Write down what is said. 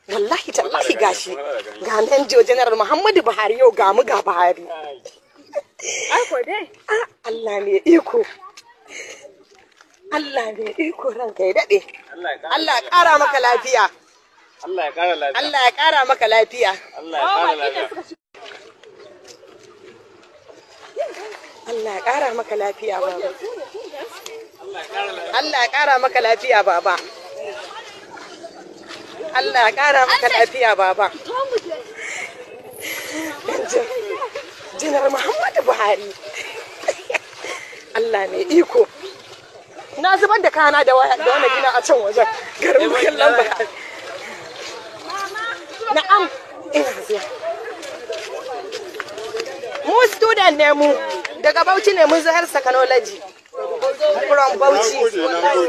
wallahi tallahi gashi ga nan General Muhammadu Buhari yau ga mu ga Buhari. Ai ko dai. Allah ne iko. Allah ne iko ranka ya dade. Allah ya kara maka lafiya. Allah ya kara lafiya. Allah ya kara maka lafiya. Allah ya kara lafiya. Allah ya kara maka lafiya baba. Allah ya kara maka lafiya baba. Allah ya kara maka lafiya baba. Janar Muhammadu Buhari. Allah ne iko. Na zubar da kana da wani gina a can wajen garin kallon Buhari. Na'am, ina zuwa. Mu student ne mu daga Bauchi ne mun zo har technology from Bauchi.